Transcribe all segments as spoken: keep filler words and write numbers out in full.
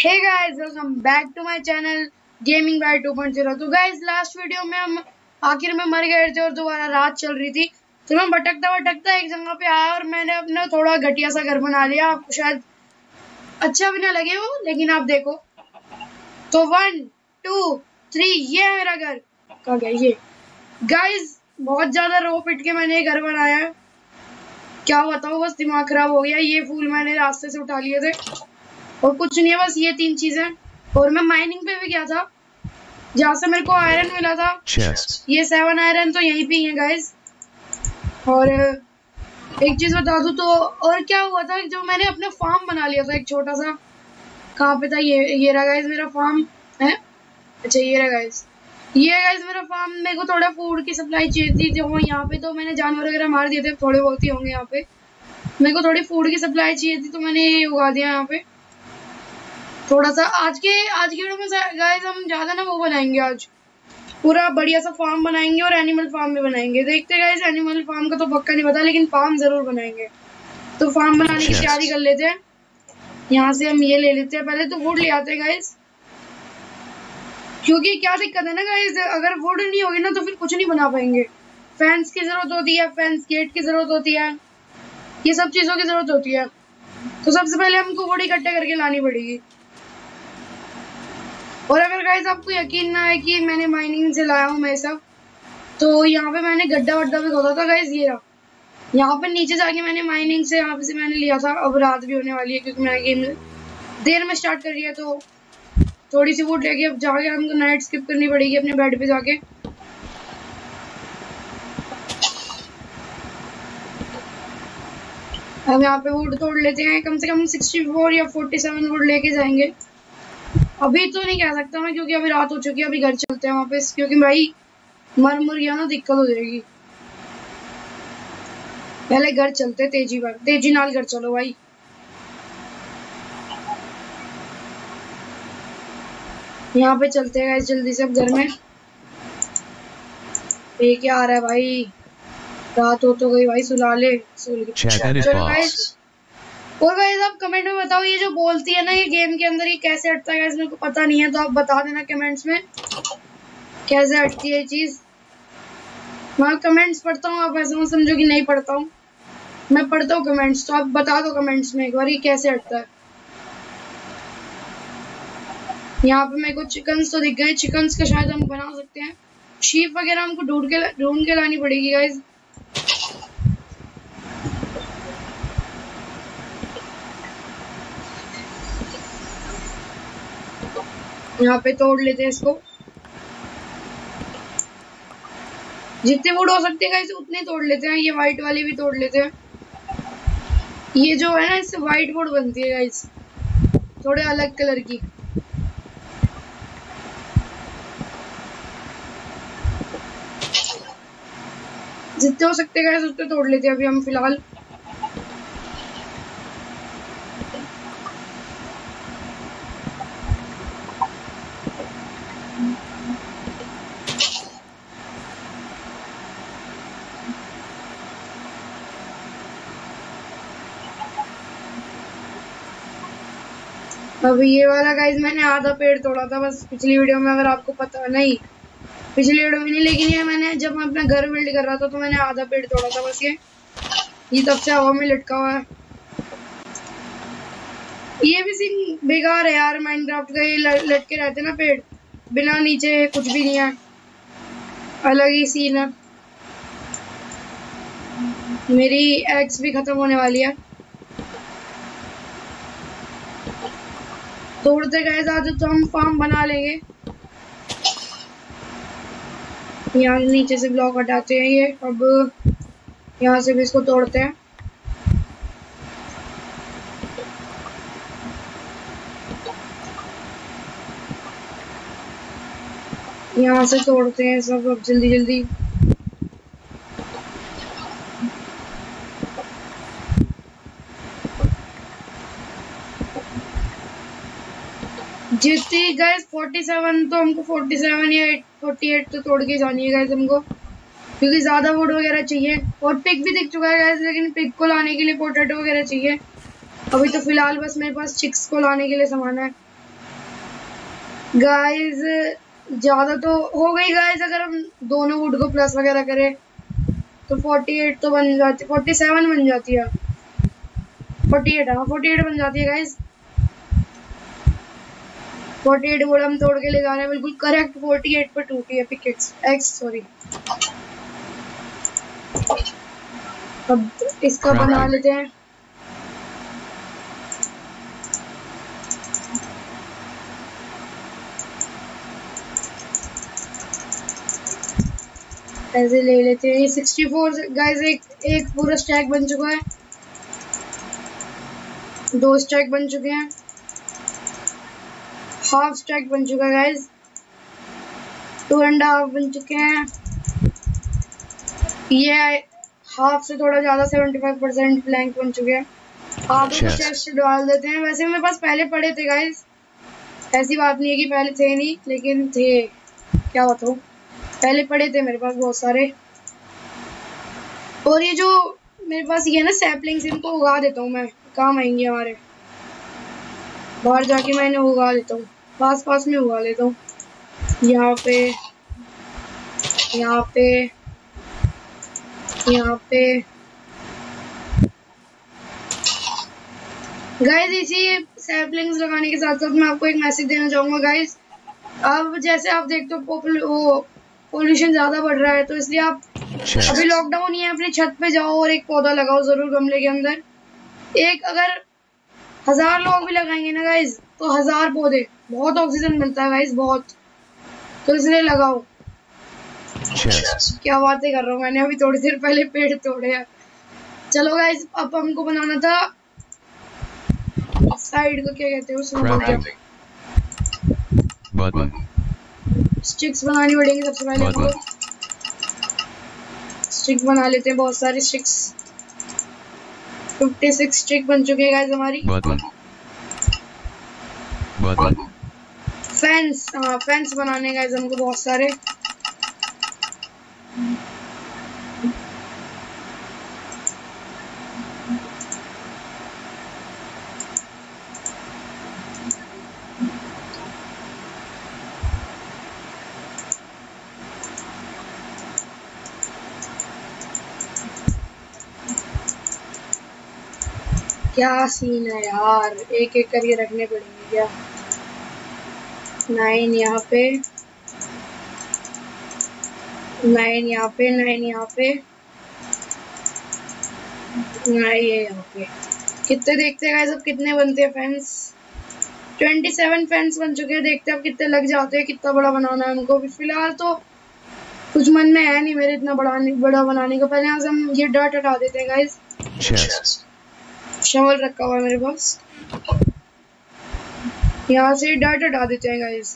Hey guys, welcome back to my channel gaming by two point zero. तो guys last video में हम आखिर में मर गए थे और दोबारा रात चल रही थी, तो मैं भटकता भटकता एक जगह पे आया और मैंने अपना थोड़ा घटिया सा घर बना लिया। आपको शायद अच्छा भी ना लगे वो, लेकिन आप देखो। तो वन टू थ्री, ये है मेरा घर। कहाँ गया ये? गाइस बहुत ज्यादा रो पिट के मैंने घर बनाया है, क्या बताऊँ, बस दिमाग खराब हो गया। ये फूल मैंने रास्ते से उठा लिए थे और कुछ नहीं है, बस ये तीन चीजें। और मैं माइनिंग पे भी गया था जहाँ से मेरे को आयरन मिला था। Chest. ये सेवन आयरन तो यहीं पे ही है गाइस। और एक चीज बता दूं तो, और क्या हुआ था, जो मैंने अपने फार्म बना लिया था एक छोटा सा। कहाँ पे था ये? ये रहा गाइस मेरा फार्म है। अच्छा ये रहा गाइस, ये गाइस मेरा फार्म। मेरे को थोड़ा फूड की सप्लाई चाहिए थी, जो यहाँ पे तो मैंने जानवर वगैरह मार दिए थे, थोड़े बहुत ही होंगे यहाँ पे। मेरे को थोड़ी फूड की सप्लाई चाहिए थी तो मैंने ये उगा दिया यहाँ पे थोड़ा सा। आज के आज की वीडियो में गाइस हम ज्यादा ना वो बनाएंगे, आज पूरा बढ़िया सा फार्म बनाएंगे और एनिमल फार्म भी बनाएंगे। देखते गाइस, एनिमल फार्म का तो पक्का नहीं पता, लेकिन फार्म जरूर बनाएंगे। तो फार्म बनाने की तैयारी कर लेते हैं। यहाँ से हम ये ले लेते हैं, पहले तो वुड ले आते हैं गाइस, क्योंकि क्या दिक्कत है ना गाइस, अगर वुड नहीं होगी ना तो फिर कुछ नहीं बना पाएंगे। फैंस की जरूरत होती है, फैंस गेट की जरूरत होती है, ये सब चीजों की जरूरत होती है। तो सबसे पहले हमको वुड इकट्ठे करके लानी पड़ेगी। और अगर गाइस आपको यकीन ना है कि मैंने माइनिंग से लाया हूँ मैं सब, तो यहाँ पे मैंने गड्ढा वड्ढा भी खोदा था गाइस। ये रहा, यहाँ पे नीचे जाके मैंने माइनिंग से यहाँ पे से मैंने लिया था। अब रात भी होने वाली है क्योंकि मैंने गेम देर में स्टार्ट कर लिया, तो थोड़ी सी वुड लेके अब जाके हमको नाइट स्किप करनी पड़ेगी अपने बेड पे जाके। अब यहाँ पे वुड तोड़ लेते हैं, कम से कम सिक्सटी फोर या फोर्टी सेवन वुड लेके जाएंगे। अभी तो नहीं कह सकता मैं, क्योंकि अभी रात हो चुकी है। अभी घर चलते हैं वापस, क्योंकि भाई मर मुर गया ना दिक्कत हो जाएगी। पहले घर चलते, तेजी बार तेजी नाल घर चलो भाई। यहाँ पे चलते हैं जल्दी से अब घर में। ये क्या आ रहा है भाई? रात हो तो गई भाई, सुला ले सुल चलो गाइस। और गाइस आप कमेंट में बताओ, ये जो बोलती है ना ये गेम के अंदर, ये कैसे हटता है गाइस? मेरे को पता नहीं है, तो आप बता देना कमेंट्स में कैसे हटती है ये चीज। मैं कमेंट्स पढ़ता हूँ, आप ऐसा मत समझो कि नहीं पढ़ता हूँ, मैं पढ़ता हूँ कमेंट्स। तो आप बता दो कमेंट्स में एक बार ये कैसे हटता है। यहाँ पे मेरे को चिकन्स तो दिख गए, चिकन्स का शायद हम बना सकते हैं। शीप वगैरह हमको ढूंढ के ढूंढ के लानी पड़ेगी गाइस। यहाँ पे तोड़ लेते हैं इसको, जितने वुड हो सकते हैं गाइस उतने तोड़ लेते हैं। ये व्हाइट वाली भी तोड़ लेते हैं। ये जो है ना, इससे व्हाइट वुड बनती है गाइस, थोड़े अलग कलर की। जितने हो सकते हैं गाइस उतने तोड़ लेते हैं अभी हम फिलहाल। अब ये वाला गाइस मैंने आधा पेड़ तोड़ा था बस पिछली वीडियो में, अगर आपको पता नहीं, पिछली वीडियो में नहीं, लेकिन ये मैंने जब मैं अपना घर बिल्ड कर रहा था तो मैंने आधा पेड़ तोड़ा था बस। ये ये तब से हवा में लटका हुआ है। ये भी सीन बेकार है यार माइनक्राफ्ट का, ये लटके रहते ना पेड़, बिना नीचे कुछ भी नहीं है, अलग ही सीन है। मेरी एग्स भी खत्म होने वाली है। तोड़ते गए आज तो हम फार्म बना लेंगे। यहाँ नीचे से ब्लॉक हटाते हैं ये, अब यहाँ से भी इसको तोड़ते हैं। यहाँ से तोड़ते हैं सब अब जल्दी जल्दी। जितनी गाइस फोर्टी सेवन, तो हमको फोर्टी सेवन या फोर्टी एट तो तोड़ के जानी है गाइस हमको, क्योंकि ज्यादा वुड वगैरह चाहिए। और पिग भी दिख चुका है गाइस, लेकिन पिग को लाने के लिए पोटैटो वगैरह चाहिए। अभी तो फिलहाल बस मेरे पास चिक्स को लाने के लिए सामान है। गाइस ज्यादा तो हो गई गाइस, अगर हम दोनों वुड को प्लस वगैरह करें तो अड़तालीस तो बन जाती, सैंतालीस बन जाती है, अड़तालीस हाँ अड़तालीस बन जाती है गाइस। अड़तालीस वुड हम तोड़ के ले जा रहे हैं, बिल्कुल करेक्ट। अड़तालीस पर टूटी है पिकेक्स एक्स सॉरी। अब इसका बना लेते हैं। ऐसे ले लेते हैं। चौंसठ गाइस, एक एक पूरा स्टैक बन चुका है, दो स्टैक बन चुके हैं, हाफ स्टैक बन चुका है गाइस, टू एंड हाफ बन चुके हैं। ये हाफ से थोड़ा ज़्यादा पचहत्तर परसेंट ब्लैंक बन चुके हैं। आप चेस्ट डाल देते हैं। वैसे मेरे पास पहले पड़े थे गाइस, ऐसी बात नहीं है कि पहले थे नहीं, लेकिन थे, क्या बताऊँ, पहले पड़े थे मेरे पास बहुत सारे। और ये जो मेरे पास ये ना सैपलिंग्स, इनको उगा देता हूँ मैं, काम आएंगे हमारे। बाहर जाके मैं इन्हें उगा लेता हूँ, पास पास में उगा लेता हूँ। यहाँ पे, यहाँ पे, यहाँ पे गाइस। इसी सैपलिंग्स लगाने के साथ साथ मैं आपको एक मैसेज देना चाहूँगा गाइस। अब जैसे आप देखते हो वो पोल्यूशन ज़्यादा बढ़ रहा है, तो इसलिए आप अभी लॉकडाउन ही है, अपनी छत पे जाओ और एक पौधा लगाओ ज़रूर गमले के अंदर। एक अगर हजार लोग भी लगाएंगे ना गाइस तो हजार पौधे, बहुत ऑक्सीजन मिलता है गाइस, बहुत। तो इसलिए लगाओ। क्या बातें कर रहा हूँ, मैंने अभी थोड़ी देर पहले पेड़ तोड़े हैं। चलो गाइस, अब हमको बनाना था साइड को, क्या कहते हैं उसमें, स्टिक्स बनानी पड़ेंगी सबसे पहले हमको। स्टिक बना लेते हैं, बहुत सारी स्टिक्स। छप्पन स्टिक बन चुके हैं गाइस हमारी। फेंस, हाँ फेंस बनाने गाइस हमको बहुत सारे। क्या सीन है यार, एक एक करके रखने पड़ेंगे क्या। नाइन यहाँ पे, नाइन यहाँ पे, नाइन यहाँ पे, नाइन ये यहाँ पे। कितने देखते हैं गाइस अब कितने बनते हैं फैंस। सत्ताईस फैंस बन चुके हैं, देखते हैं अब कितने लग जाते हैं, कितना बड़ा बनाना है हमको। फिलहाल तो कुछ मन में है नहीं मेरे इतना बड़ा बड़ा बनाने का। पहले यहाँ से हम ये डर्ट हटा देते हैं गाइस। शवल रखा हुआ है मेरे पास, यहाँ से डर्ट हटा देते हैं गाइस।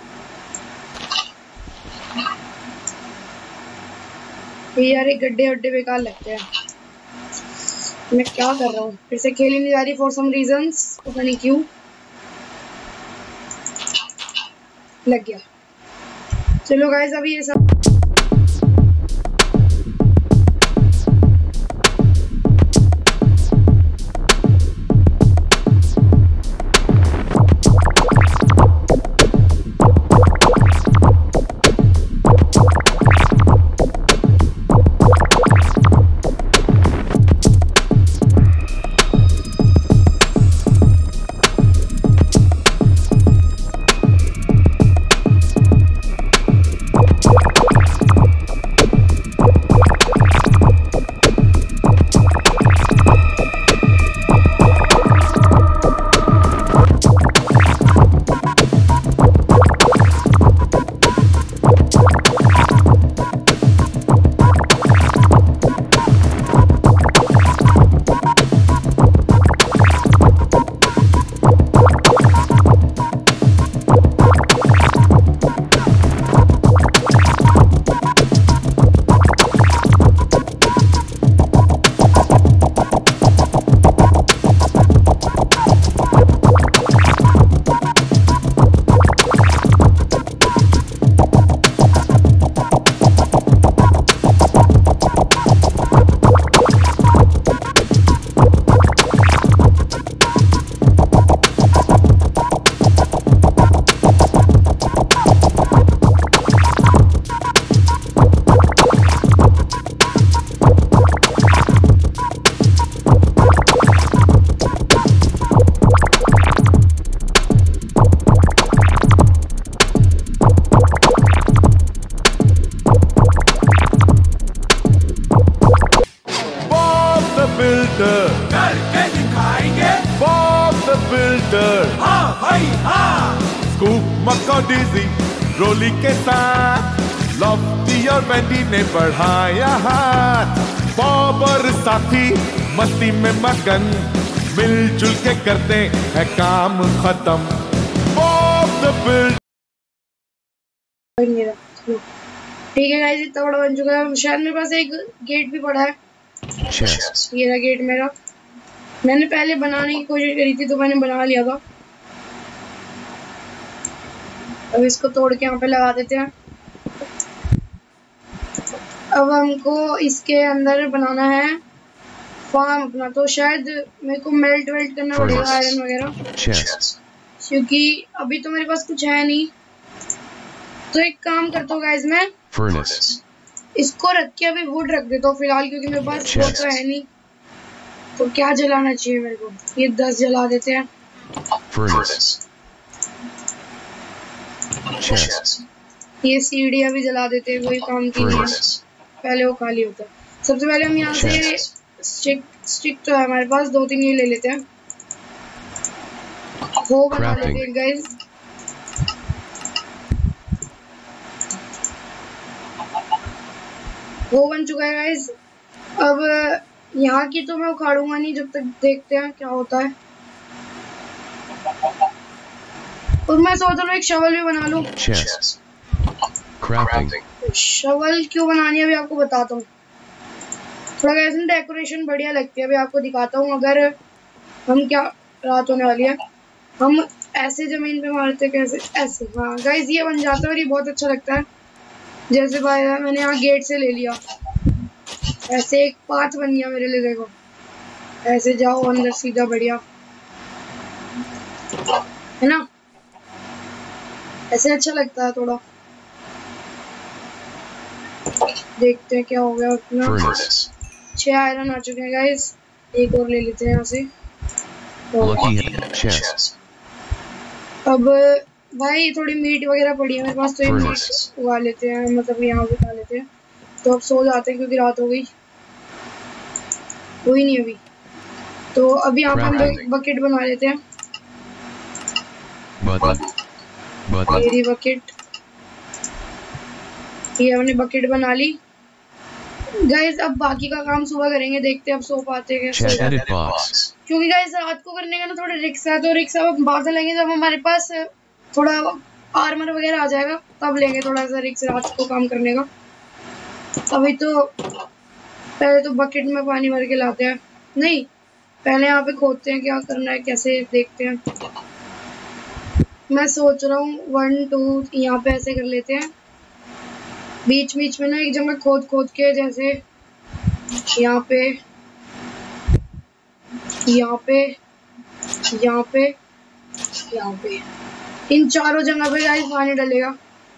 यार ये गड्ढे वड्ढे बेकार लगते हैं। मैं क्या कर रहा हूँ, फिर से खेल ही नहीं जा रही फॉर सम रीजंस, पता नहीं क्यों। लग गया। चलो गाइस, अभी ये सब करके दिखाएंगे बॉब द बिल्डर। हाँ भाई हाँ, स्कूप मकोडीजी रोली के साथ लॉफ्टी और वेंडी ने बढ़ाया हाथ। बॉब और साथी मस्ती में मगन, मिलजुल के करते हैं काम खत्म। Bob the builder. ठीक है गाइस, इतना बड़ा बन चुका है। शायद मेरे पास एक गेट भी पड़ा है। ये रहा गेट मेरा। मैंने पहले बनाने की कोशिश करी थी तो मैंने बना लिया था। अब इसको तोड़ के यहाँ पे लगा देते हैं। अब हमको इसके अंदर बनाना है फार्म अपना, तो शायद मेरे को मेल्ट वेल्ट करना पड़ेगा आयरन वगैरह, क्योंकि अभी तो मेरे पास कुछ है नहीं। तो एक काम करता हूँ गाइस, मैं Furnace. इसको रख के अभी वुड रख देता हूँ फिलहाल, क्योंकि मेरे पास वुड तो है नहीं। तो क्या जलाना चाहिए मेरे को? ये दस जला देते हैं। ये सीढ़ियाँ भी जला देते हैं, कोई काम की नहीं है। पहले वो खाली होता है। सबसे पहले हम यहाँ से स्टिक स्टिक तो है हमारे पास, दो तीन ये ले लेते हैं। वो बना लेते हैं गाइस। वो बन चुका है गाइस। अब यहाँ की तो मैं उखाड़ूंगा नहीं जब तक देखते हैं क्या होता है। और मैं सोच रहा हूँ एक शवल भी बना लूं। शवल क्यों बनानी है अभी आपको बताता हूँ। थोड़ा गाइस डेकोरेशन बढ़िया लगती है, अभी आपको दिखाता हूँ। अगर हम क्या रात होने वाली है, हम ऐसे जमीन पे मारते कैसे, ऐसे। हाँ गाइस ये बन जाता है और ये बहुत अच्छा लगता है। जैसे भाई मैंने यहाँ गेट से ले लिया, ऐसे एक पाथ बन गया मेरे लिए। देखो ऐसे जाओ अंदर सीधा, बढ़िया है ना, ऐसे अच्छा लगता है थोड़ा। देखते हैं क्या हो गया अपना। छह आयरन आ चुके हैं गाइस, एक और ले लेते हैं यहाँ से। अब भाई थोड़ी मीट वगैरह पड़ी है मेरे पास, तो ये मीट उगा लेते हैं, मतलब यहाँ पे खा लेते हैं। तो अब सो जाते हैं क्योंकि रात हो गई। कोई नहीं अभी तो अभी यहाँ पे हम लोग बकेट बना लेते हैं। मेरी बकेट, ये हमने बकेट बना ली गाइस। अब बाकी का काम सुबह करेंगे, देखते हैं अब सो पाते हैं कैसे, क्योंकि गाइस रात को करने का ना थोड़ा रिस्क है। तो रिस्क अब बाद में लेंगे जब हमारे पास थोड़ा आर्मर वगैरह आ जाएगा, तब लेंगे थोड़ा सा रिस्क रात को काम करने का। अभी तो पहले तो बकेट में पानी भर के लाते हैं, नहीं पहले यहाँ पे खोदते हैं क्या करना है कैसे, देखते हैं। मैं सोच रहा हूँ वन टू यहाँ पे ऐसे कर लेते हैं, बीच बीच में ना एक जगह खोद खोद के, जैसे यहाँ पे यहाँ पे यहाँ पे यहाँ पे, इन चारों जगह पे गाइस पानी डलेगा।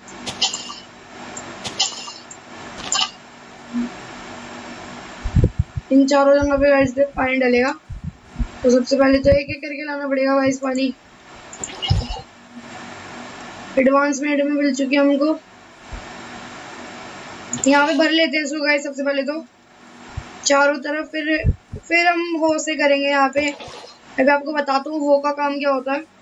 इन चारों जगह पे गाइस पानी डलेगा। तो सबसे पहले तो एक एक करके लाना पड़ेगा गाइस पानी। एडवांसमेंट में मिल चुकी है हमको। यहाँ पे भर लेते हैं इसको गाइस सबसे पहले तो चारों तरफ, फिर फिर हम हो से करेंगे। यहाँ पे अभी आपको बताता हूँ हो का काम क्या होता है।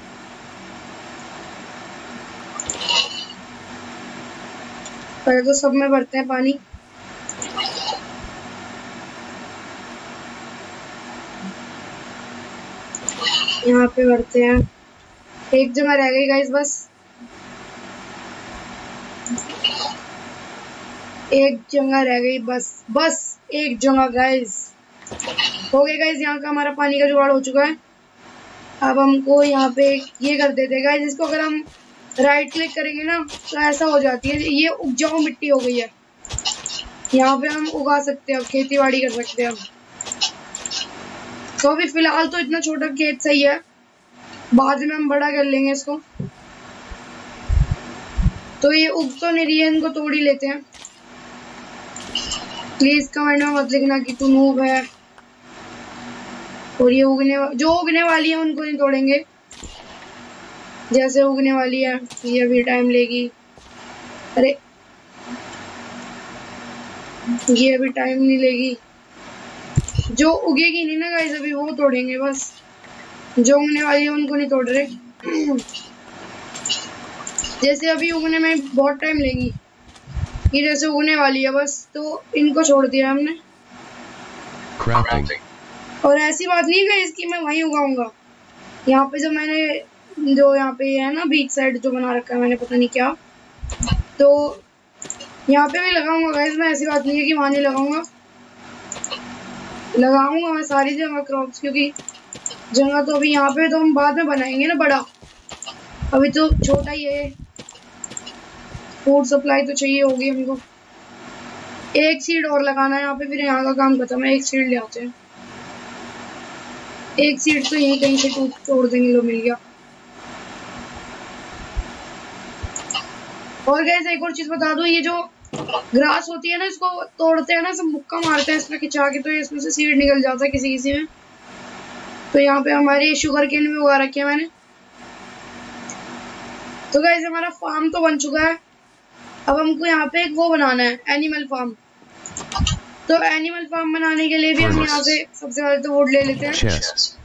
पहले तो सब में भरते हैं पानी। यहाँ पे भरते हैं, एक जगह रह गई गाइस, बस एक जगह रह गई, बस बस एक जगह गाइस। हो गया गाइस, यहाँ का हमारा पानी का जुगाड़ हो चुका है। अब हमको यहाँ पे ये कर देते हैं गाइस, इसको अगर हम राइट क्लिक करेंगे ना तो ऐसा हो जाती है, ये उपजाऊ मिट्टी हो गई है। यहाँ पे हम उगा सकते हैं, अब खेती बाड़ी कर सकते हैं हम। तो अभी फिलहाल तो इतना छोटा खेत सही है, बाद में हम बड़ा कर लेंगे इसको। तो ये उग तो नहीं रही है, इनको तोड़ ही लेते हैं। प्लीज कमेंट में मत लिखना कि तू नूब है। और ये उगने जो उगने वाली है उनको नहीं तोड़ेंगे, जैसे उगने वाली है ये अभी टाइम लेगी। अरे ये अभी टाइम नहीं लेगी, जो उगेगी नहीं ना गाइस अभी वो तोड़ेंगे बस, जो उगने वाली है उनको नहीं तोड़ रहे। जैसे अभी उगने में बहुत टाइम लेगी, ये जैसे उगने वाली है बस, तो इनको छोड़ दिया हमने। Crafting. और ऐसी बात नहीं है इसकी मैं वहीं उगाऊंगा, यहाँ पे जो मैंने जो यहाँ पे है ना बीच साइड जो बना रखा है मैंने पता नहीं क्या, तो यहाँ पे भी लगाऊंगा गाइस मैं, ऐसी बात नहीं है कि वहाँ नहीं लगाऊंगा, लगाऊंगा मैं सारी जगह क्रॉप्स, क्योंकि जगह तो अभी यहाँ पे तो हम बाद में बनाएंगे ना बड़ा, अभी तो छोटा ही है। फूड सप्लाई तो चाहिए होगी हमको। एक सीड और लगाना है यहाँ पे, फिर यहाँ का काम खत्म है। एक सीड ले आते हैं, एक सीड तो यहीं कहीं से तोड़ देंगे, लो मिल गया। और गाइस एक और चीज बता दूं, ये जो ग्रास होती है ना इसको तोड़ते हैं ना, सब मुक्का मारते हैं इसमें खिंचा के, तो इसमें से सीड निकल जाता है किसी किसी में। तो यहाँ पे हमारी शुगर केन भी उगा रखी है मैंने। तो गाइस हमारा फार्म तो बन चुका है, अब हमको यहाँ पे एक वो बनाना है एनिमल फार्म। तो एनिमल फार्म बनाने के लिए भी हम यहाँ से सबसे पहले तो वुड ले लेते हैं। Chests.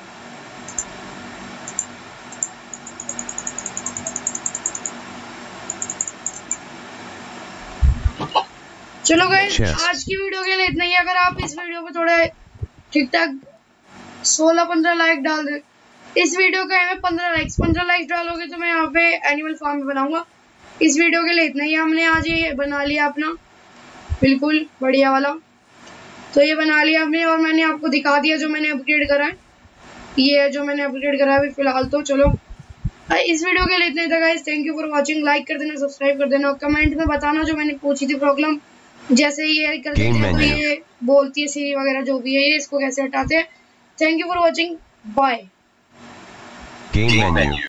चलो गाइस Chests. आज की वीडियो के लिए इतना ही। अगर आप इस वीडियो पे थोड़ा ठीक ठाक सोलह पंद्रह लाइक डाल दे, इस वीडियो का है पंद्रह लाइक्स पंद्रह लाइक्स डालोगे तो मैं यहाँ पे एनिमल फार्म बनाऊंगा। इस वीडियो के लिए इतना ही। हमने आज ये बना लिया अपना बिल्कुल बढ़िया वाला, तो ये बना लिया हमने और मैंने आपको दिखा दिया जो मैंने अपग्रेड करा है। ये है जो मैंने अपग्रेड करा है अभी फिलहाल। तो चलो इस वीडियो के लिए इतना ही था guys. Thank you for watching. Like कर देना, सब्सक्राइब कर देना और कमेंट में बताना जो मैंने पूछी थी प्रॉब्लम, जैसे ये कर देते हैं तो ये बोलती है सीरी वगैरह जो भी है, ये इसको कैसे हटाते हैं। Thank you for watching, bye. Game menu.